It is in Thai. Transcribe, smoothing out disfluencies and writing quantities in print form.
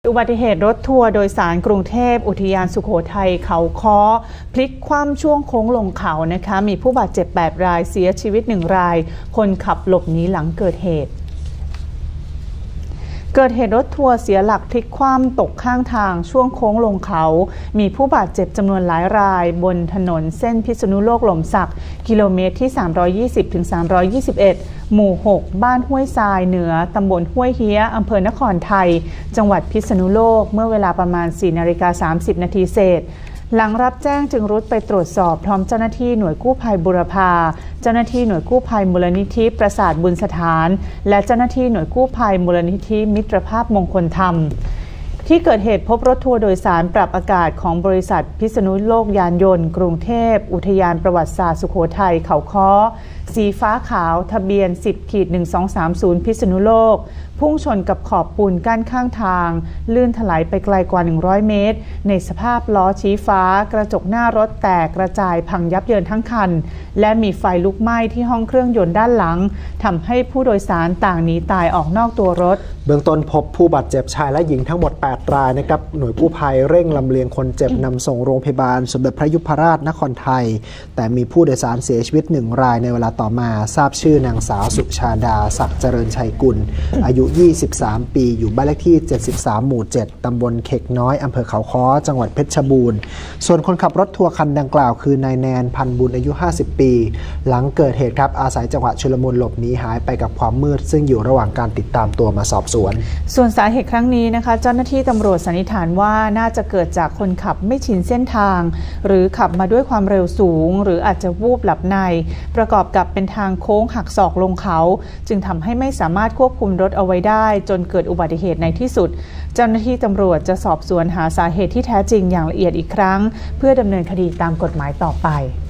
อุบัติเหตุรถทัวร์โดยสารกรุงเทพอุทยานสุโขทัยเขาค้อพลิกคว่ำช่วงโค้งลงเขานะคะมีผู้บาดเจ็บ8 รายเสียชีวิต1 รายคนขับหลบหนีหลังเกิดเหตุรถทัวร์เสียหลักพลิกคว่ำตกข้างทางช่วงโค้งลงเขามีผู้บาดเจ็บจำนวนหลายรายบนถนนเส้นพิษณุโลกหล่มสักกิโลเมตรที่320 ถึง 321 หมู่ 6 บ้านห้วยทรายเหนือตำบลห้วยเฮี้ยอำเภอนครไทยจังหวัดพิษณุโลกเมื่อเวลาประมาณ 4:30 นาทีเศษหลังรับแจ้งจึงรุดไปตรวจสอบพร้อมเจ้าหน้าที่หน่วยกู้ภัยบุรพาเจ้าหน้าที่หน่วยกู้ภัยมูลนิธิประสาทบุญสถานและเจ้าหน้าที่หน่วยกู้ภัยมูลนิธิมิตรภาพมงคลธรรมที่เกิดเหตุพบรถทัวร์โดยสารปรับอากาศของบริษัทพิษณุโลกยานยนต์กรุงเทพอุทยานประวัติศาสตร์สุโขทัยเขาค้อสีฟ้าขาวทะเบียน 10-1230 พิษณุโลกพุ่งชนกับขอบปูนกั้นข้างทางลื่นถลายไปไกลกว่า100 เมตรในสภาพล้อชี้ฟ้ากระจกหน้ารถแตกกระจายพังยับเยินทั้งคันและมีไฟลุกไหม้ที่ห้องเครื่องยนต์ด้านหลังทำให้ผู้โดยสารต่างหนีตายออกนอกตัวรถเบื้องต้นพบผู้บาดเจ็บชายและหญิงทั้งหมด8 รายนะครับหน่วยกู้ภัยเร่งลำเลียงคนเจ็บนำส่งโรงพยาบาลสมเด็จพระยุพราชนครไทยแต่มีผู้โดยสารเสียชีวิต1 รายในเวลาต่อมาทราบชื่อนางสาวสุชาดาศักดิ์เจริญชัยกุลอายุ23 ปีอยู่บ้านเลขที่73 หมู่ 7 ตำบลเข็กน้อยอำเภอเขาค้อจังหวัดเพชรบูรณ์ส่วนคนขับรถทัวร์คันดังกล่าวคือนายแนนพันบุญอายุ50 ปีหลังเกิดเหตุครับอาศัยจังหวะชุลมุนหลบหนีหายไปกับความมืดซึ่งอยู่ระหว่างการติดตามตัวมาสอบสวนส่วนสาเหตุครั้งนี้นะคะเจ้าหน้าที่ตำรวจสันนิษฐานว่าน่าจะเกิดจากคนขับไม่ชินเส้นทางหรือขับมาด้วยความเร็วสูงหรืออาจจะวูบหลับในประกอบกับเป็นทางโค้งหักศอกลงเขาจึงทำให้ไม่สามารถควบคุมรถเอาไว้ได้จนเกิดอุบัติเหตุในที่สุดเจ้าหน้าที่ตำรวจจะสอบสวนหาสาเหตุที่แท้จริงอย่างละเอียดอีกครั้งเพื่อดำเนินคดีตามกฎหมายต่อไป